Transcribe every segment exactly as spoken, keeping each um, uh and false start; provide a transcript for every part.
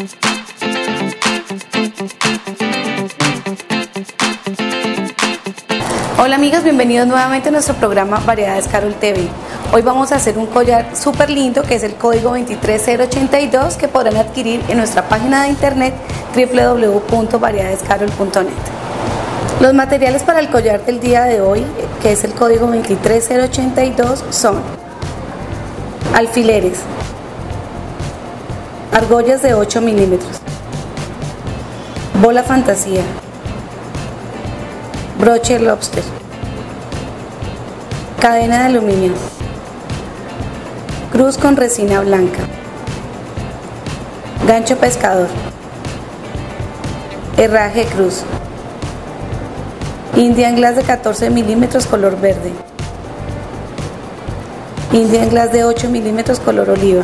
Hola amigos, bienvenidos nuevamente a nuestro programa Variedades Carol T V. Hoy vamos a hacer un collar súper lindo que es el código veintitrés cero ochenta y dos que podrán adquirir en nuestra página de internet w w w punto variedades carol punto net. Los materiales para el collar del día de hoy, que es el código veintitrés cero ochenta y dos, son alfileres, argollas de ocho milímetros, bola fantasía, broche lobster, cadena de aluminio, cruz con resina blanca, gancho pescador, herraje cruz, Indian Glass de catorce milímetros color verde, Indian Glass de ocho milímetros color oliva,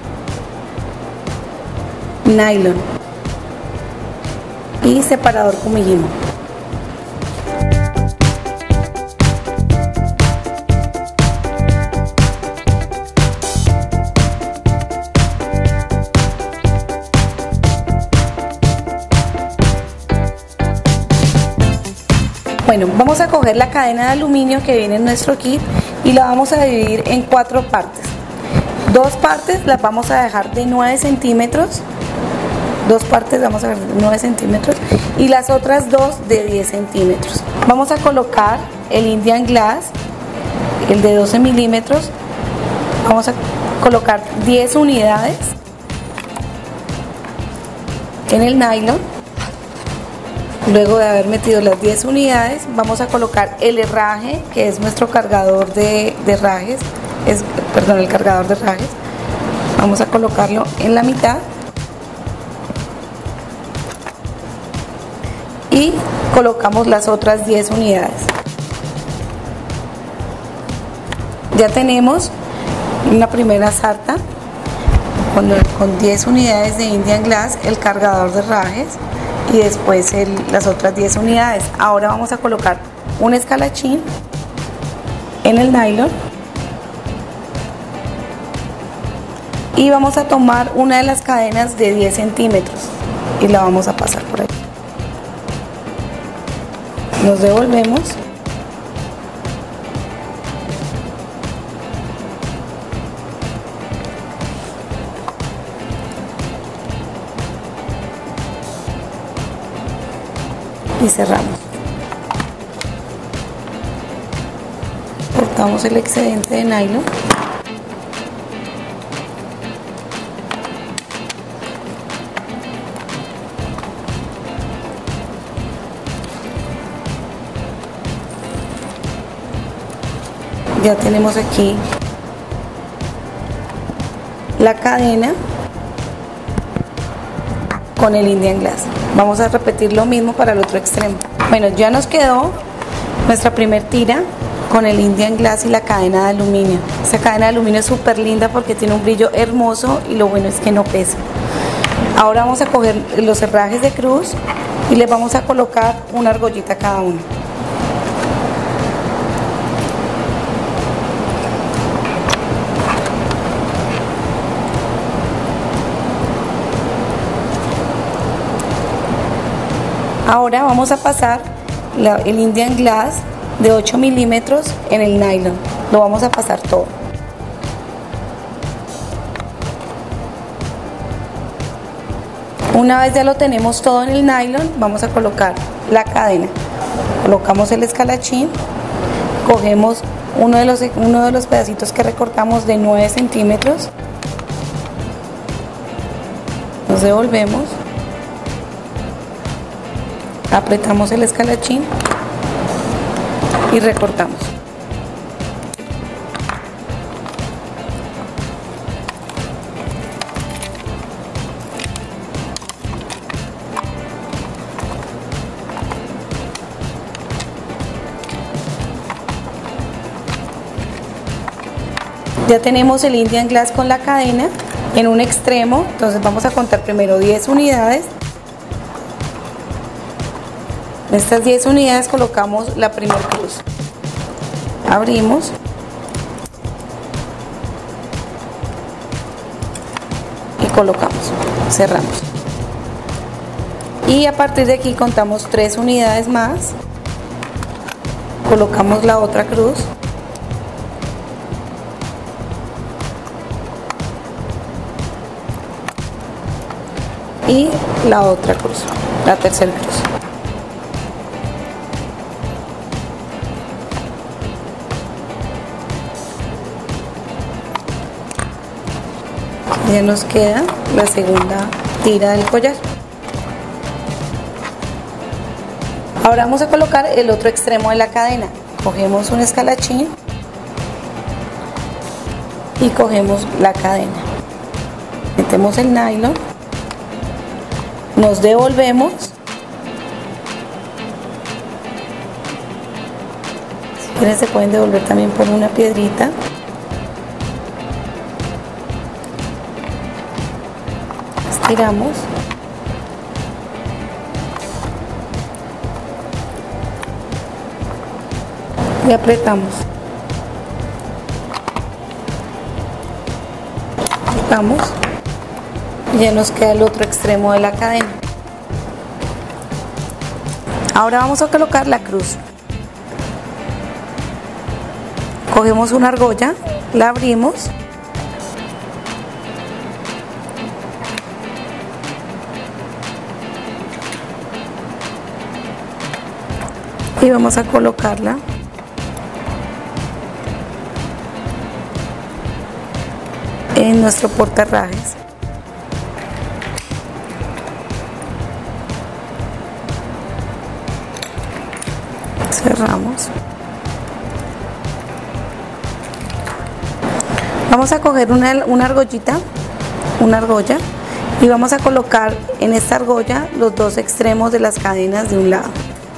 nylon y separador Kumihimo. Bueno, vamos a coger la cadena de aluminio que viene en nuestro kit y la vamos a dividir en cuatro partes. Dos partes las vamos a dejar de nueve centímetros, dos partes vamos a dejar de nueve centímetros y las otras dos de diez centímetros. Vamos a colocar el Indian Glass, el de doce milímetros, vamos a colocar diez unidades en el nylon. Luego de haber metido las diez unidades, vamos a colocar el herraje, que es nuestro cargador de, de herrajes, es, perdón, el cargador de herrajes. Vamos a colocarlo en la mitad y colocamos las otras diez unidades. Ya tenemos una primera sarta con, con diez unidades de Indian Glass, el cargador de herrajes, y después el, las otras diez unidades. Ahora vamos a colocar un escalachín en el nylon y vamos a tomar una de las cadenas de diez centímetros y la vamos a pasar por aquí. Nos devolvemos y cerramos. Cortamos el excedente de nylon ya tenemos aquí la cadena con el Indian Glass. Vamos a repetir lo mismo para el otro extremo. Bueno, ya nos quedó nuestra primer tira con el Indian Glass y la cadena de aluminio. Esta cadena de aluminio es súper linda porque tiene un brillo hermoso y lo bueno es que no pesa. Ahora vamos a coger los herrajes de cruz y les vamos a colocar una argollita a cada uno. Ahora vamos a pasar la, el Indian Glass de ocho milímetros en el nylon. Lo vamos a pasar todo. Una vez ya lo tenemos todo en el nylon, vamos a colocar la cadena. Colocamos el escalachín, cogemos uno de los, uno de los pedacitos que recortamos de nueve centímetros, nos devolvemos, apretamos el escalachín y recortamos. Ya tenemos el Indian Glass con la cadena en un extremo, entonces vamos a contar primero diez unidades. En estas diez unidades colocamos la primera cruz. Abrimos. Y colocamos. Cerramos. y a partir de aquí contamos tres unidades más, colocamos la otra cruz y la otra cruz, la tercera cruz. Ya nos queda la segunda tira del collar. Ahora vamos a colocar el otro extremo de la cadena. Cogemos un escalachín y cogemos la cadena. Metemos el nylon, nos devolvemos. Si quieren se pueden devolver también por una piedrita. Estiramos. Y apretamos. Apretamos. Y ya nos queda el otro extremo de la cadena. Ahora vamos a colocar la cruz. Cogemos una argolla, la abrimos. Y vamos a colocarla en nuestro portarrajes. Cerramos. Vamos a coger una, una argollita, una argolla, y vamos a colocar en esta argolla los dos extremos de las cadenas de un lado.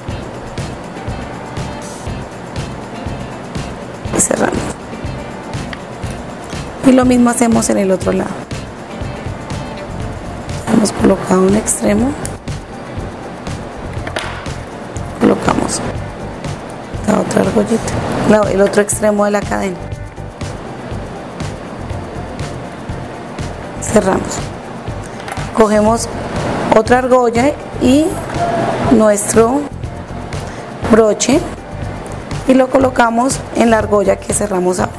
Y cerramos. Y lo mismo hacemos en el otro lado. Hemos colocado un extremo, colocamos la otra argollita, no, el otro extremo de la cadena, cerramos, cogemos otra argolla y nuestro broche y lo colocamos en la argolla que cerramos ahora.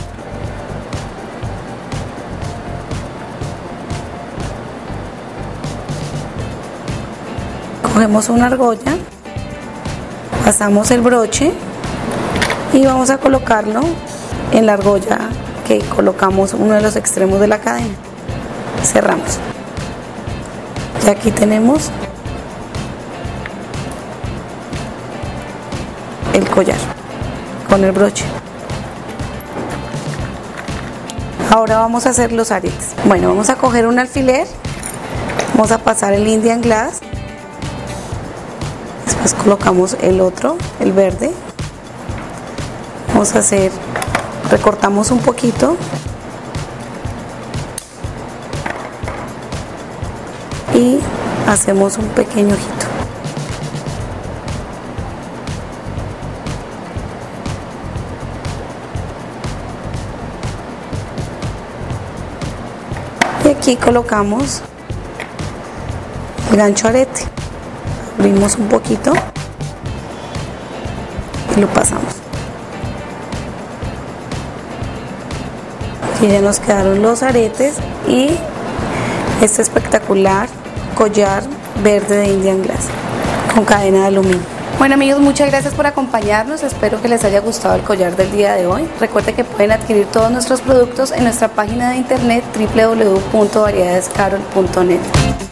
Cogemos una argolla, pasamos el broche y vamos a colocarlo en la argolla que colocamos uno de los extremos de la cadena. Cerramos. Y aquí tenemos el collar con el broche. Ahora vamos a hacer los aretes. Bueno, vamos a coger un alfiler, vamos a pasar el Indian Glass. Después colocamos el otro, el verde. Vamos a hacer, recortamos un poquito y hacemos un pequeño ojito. Y aquí colocamos el gancho arete. Abrimos un poquito y lo pasamos. Aquí ya nos quedaron los aretes y este espectacular collar verde de Indian Glass con cadena de aluminio. Bueno amigos, muchas gracias por acompañarnos, espero que les haya gustado el collar del día de hoy. Recuerden que pueden adquirir todos nuestros productos en nuestra página de internet w w w punto variedades carol punto net.